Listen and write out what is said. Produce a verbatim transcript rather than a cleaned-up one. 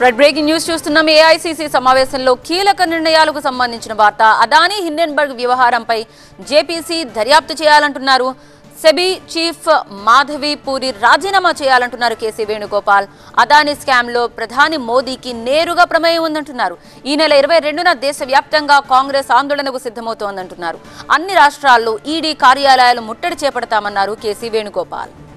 Red breaking news చూస్తున్నాం. AICC సమావేశంలో కీలక నిర్ణయాలకు సంబంధించిన వార్త. అదానీ హిండెన్బర్గ్ వ్యవహారంపై జేపీసీ దర్యాప్తు చేయాలంటున్నారు. సెబీ చీఫ్ మాధవి పూరి రాజీనామా చేయాలంటున్నారు కేసీ వేణుగోపాల్. అదానీ స్కామ్ లో ప్రధాని మోదీకి నేరుగా ప్రమేయం ఉందంటున్నారు. ఈ నెల ఇరవై రెండున దేశవ్యాప్తంగా కాంగ్రెస్ ఆందోళనకు సిద్ధమవుతోందంటున్నారు. అన్ని రాష్ట్రాల్లో ఈడీ కార్యాలయాలు ముట్టడి చేపడతామన్నారు కేసీ వేణుగోపాల్.